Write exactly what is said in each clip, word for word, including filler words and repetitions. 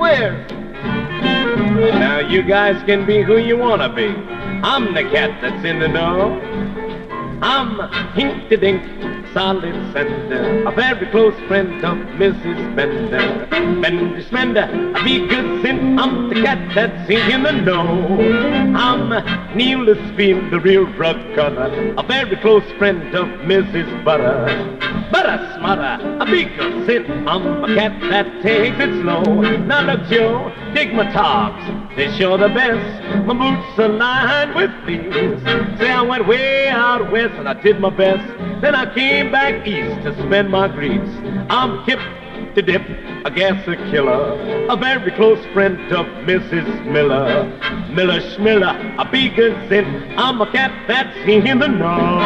squares. Now you guys can be who you wanna be. I'm the cat that's in the know. I'm Hink-a-Dink, solid sender, a very close friend of Missus Bender. Bender Spender, a big good sin. I'm the cat that's in the know. I'm Neil Spiel, the real drug cutter, a very close friend of Missus Butter. Butter Smutter, a big good sin. I'm a cat that takes it slow. Now look, Joe, dig my tops, they're sure the best. My boots are lined with thieves. Say I went way out west and I did my best. Then I came back east to spend my greets. I'm hip to dip, I guess a killer, a very close friend of Missus Miller. Miller Schmiller, a big good sin. I'm a cat that's in the know.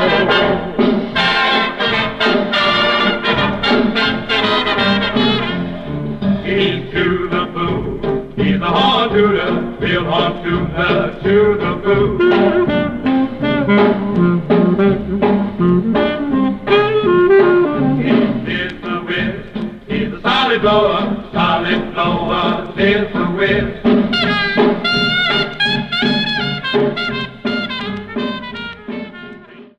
He's to the boo, he's a horn tooter, real horn tooter to the boo. He's the whiz, he's a solid blower, solid blower, he's the whiz.